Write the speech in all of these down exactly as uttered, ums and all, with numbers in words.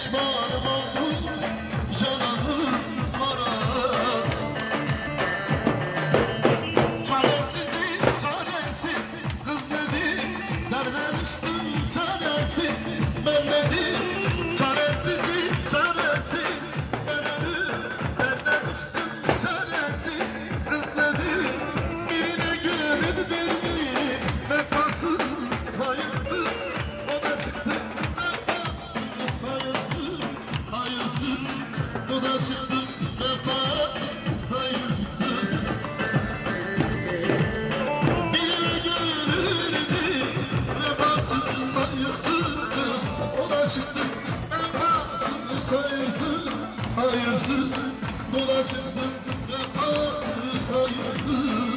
pişmanım oldum cananım marar. Çaresizim çaresiz kız nedir, nereden düştüm çaresiz ben nedir. Çaresizim çaresiz ben ölüm, nereden düştüm çaresiz kız nedir. Birine gönül verdim vefasız hayırsız, o da çıktı vefasız hayırsız hayırsız, o da çıktı vefasız hayırsız. Birine gönül verdim vefasız hayırsız, o da çıktı vefasız hayırsız hayırsız, o da çıktı vefasız hayırsız.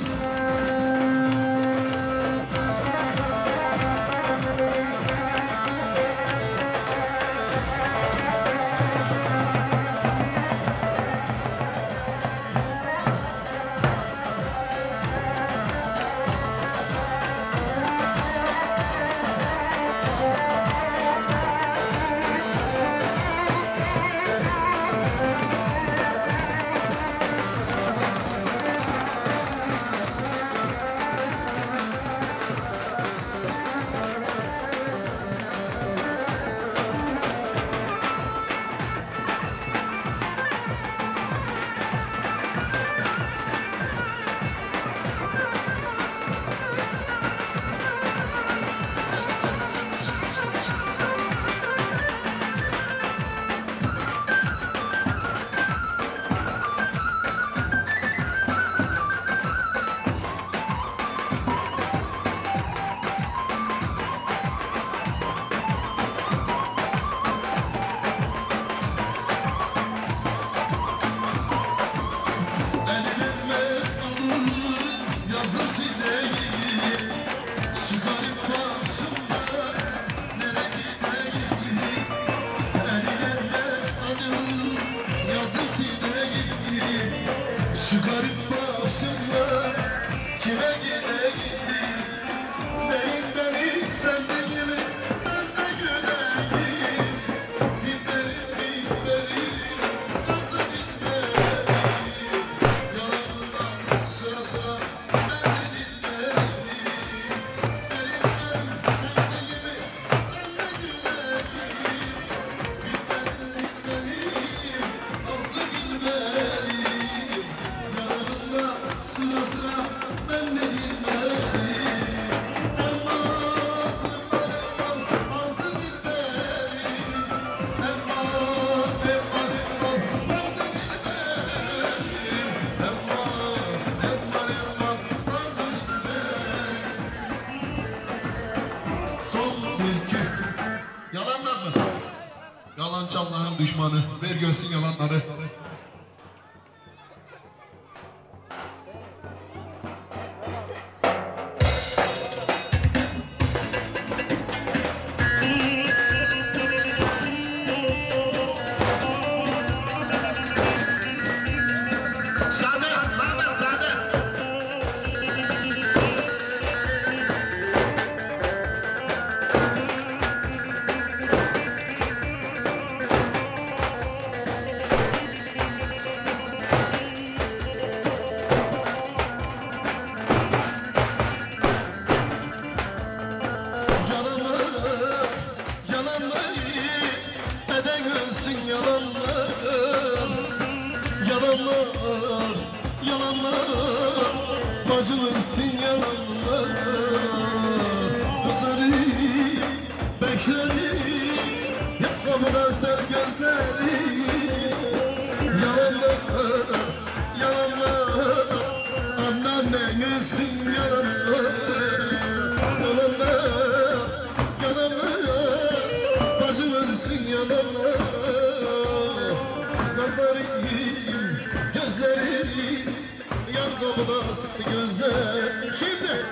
Şu garip başımla kime gide gittim, benim benim sende gibi ben de güleyim. Dinlerim dinlerim kızı dinlerim, yalanından sıra sıra ben de dinlerim. Benim benim sende gibi ben de güleyim. Dinlerim dinlerim kızı dinlerim, sıra sıra ben de dinlerim. Erman, erman, erman, azdı dinlerim. Erman, erman, erman, ben de dinlerim. Erman, erman, erman, azdı dinlerim. Son bir iki. Yalanlar mı? Yalancı Allah'ın düşmanı. Ver görsün yalanları. Yalanlar, yalanlar, bacımsın yalanlar. Kızları beklerim, yakamına ser gözleri. Yalanlar, yalanlar, anneannesin yalanlar. Yalanlar, yalanlar, bacımsın yalanlar. Gözlerim, gözlerim, yar kapıda sıktı gözler. Şimdi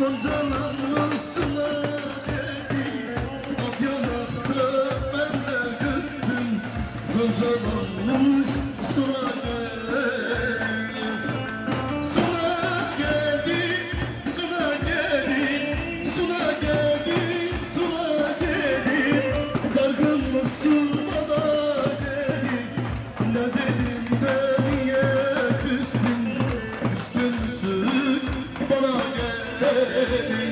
Goncalanmışsın dedi, ak yanakta benler güttüm. Goncalanmış sıra geldi, sıra geldi, sıra geldi, sıra geldi, sıra geldi. Dargın mısın bana dedi, ne dedim de niye küstün, küstün müsün bana geldi.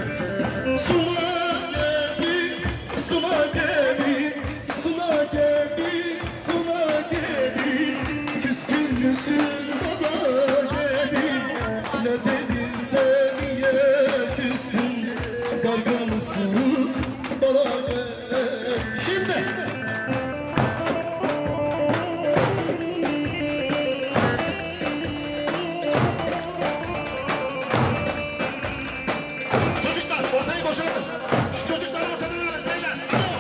Suna geldi, suna geldi, suna geldi, suna geldi. Küskün müsün bana geldi, ne dedim de niye küstün, dargın mısın bana geldi. Şimdi çocuklar ortayı boşaltın. Şu çocukları ortadan alın beyler. Hadi.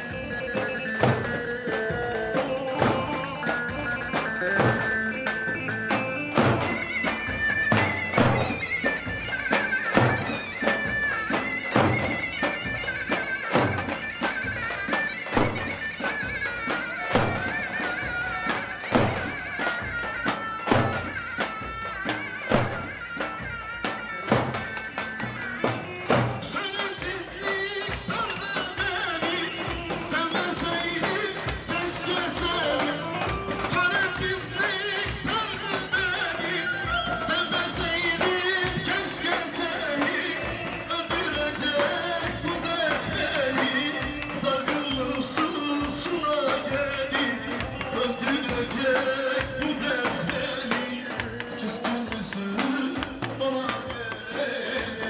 Çaresizlik sardı beni, sevmeseydim keşke seni. Çaresizlik sardı beni, sevmeseydim keşke seni. Öldürecek bu dert beni, dargın mısın suna geldi. Öldürecek bu dert beni, küskün müsün bana geldi.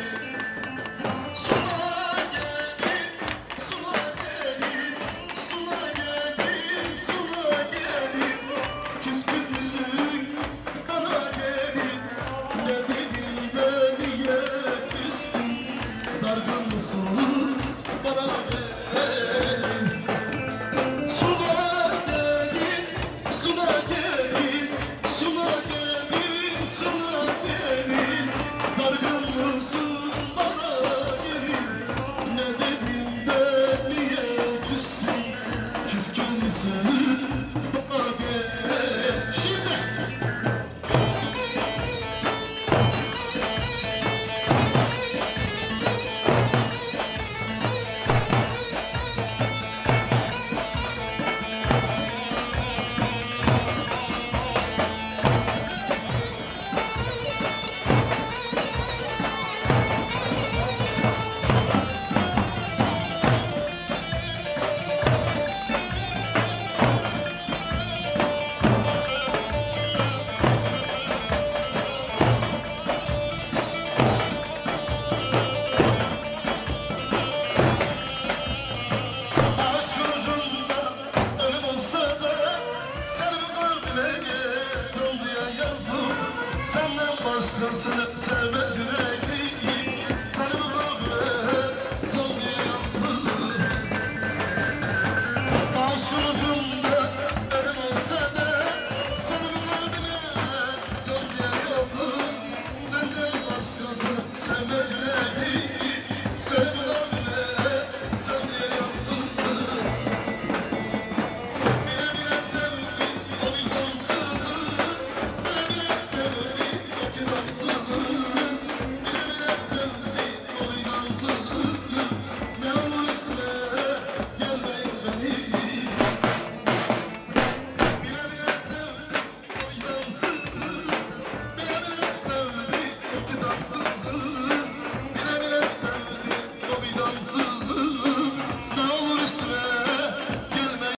Suna geldi, suna geldi, suna geldi, suna geldi. Küskün müsün bana geldi, ne dedim de niye küstün, dargın mısın bana geldi. Suna geldi, suna geldi, suna geldi, suna geldi. Dargın mısın bana geldi, ne dedim de niye küstün, küskün müsün bana geldi. Şimdi aşk ucunda ölüm olsa da seni kalbime getirdim diye yazdım. Senden başkasını sevmez yüreğim.